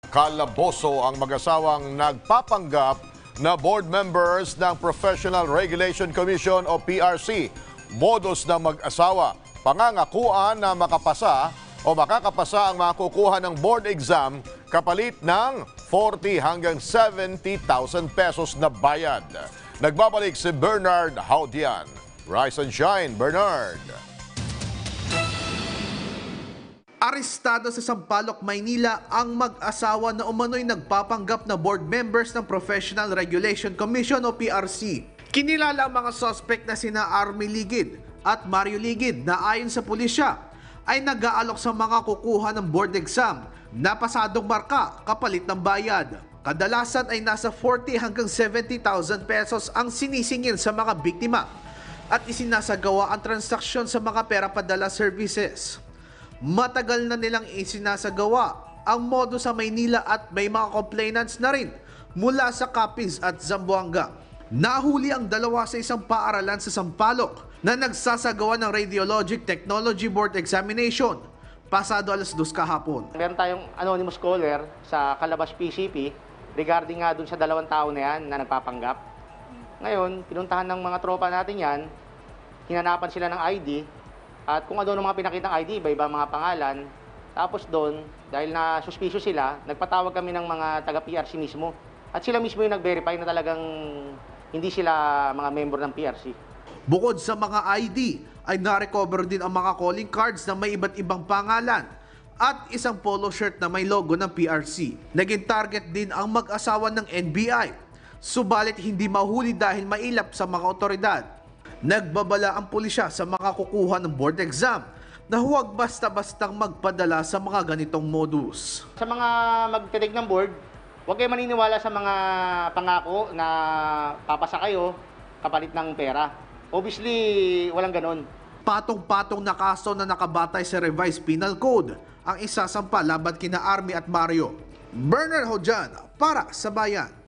Kalaboso ang mag-asawang nagpapanggap na board members ng Professional Regulation Commission o PRC. Modus ng mag-asawa, pangangakuan na makapasa o makakapasa ang makukuha ng board exam kapalit ng 40 hanggang 70,000 pesos na bayad. Nagbabalik si Bernard Haudian. Rise and shine, Bernard. Arestado sa Sampaloc, Maynila ang mag-asawa na umano'y nagpapanggap na board members ng Professional Regulation Commission o PRC. Kinilala ang mga suspect na sina Army Ligid at Mario Ligid na ayon sa pulisya ay nag-aalok sa mga kukuha ng board exam na pasadong marka kapalit ng bayad. Kadalasan ay nasa 40 hanggang 70,000 pesos ang sinisingil sa mga biktima at isinasagawa ang transaksyon sa mga pera padala services. Matagal na nilang isinasagawa ang modo sa Maynila at may mga complainants na rin mula sa Capiz at Zamboanga. Nahuli ang dalawa sa isang paaralan sa Sampaloc na nagsasagawa ng Radiologic Technology Board Examination pasado alas 2 kahapon. Meron tayong anonymous caller sa Calabas PCP regarding nga dun sa dalawang tao na yan na nagpapanggap. Ngayon, pinuntahan ng mga tropa natin yan, hinanapan sila ng ID. At kung ano ng mga pinakitang ID, iba-iba mga pangalan. Tapos doon, dahil na suspicious sila, nagpatawag kami ng mga taga-PRC mismo. At sila mismo yung nag-verify na talagang hindi sila mga member ng PRC. Bukod sa mga ID, ay na-recover din ang mga calling cards na may iba't ibang pangalan at isang polo shirt na may logo ng PRC. Naging target din ang mag-asawa ng NBI. Subalit hindi mahuli dahil mailap sa mga otoridad. Nagbabala ang pulisya sa mga kukuha ng board exam na huwag basta-bastang magpadala sa mga ganitong modus. Sa mga magtitake ng board, huwag kayo maniniwala sa mga pangako na papasa kayo kapalit ng pera. Obviously, walang ganon. Patong-patong na kaso na nakabatay sa Revised Penal Code ang isasampa laban kina Army at Mario. Bernard Haudian para sa Bayan.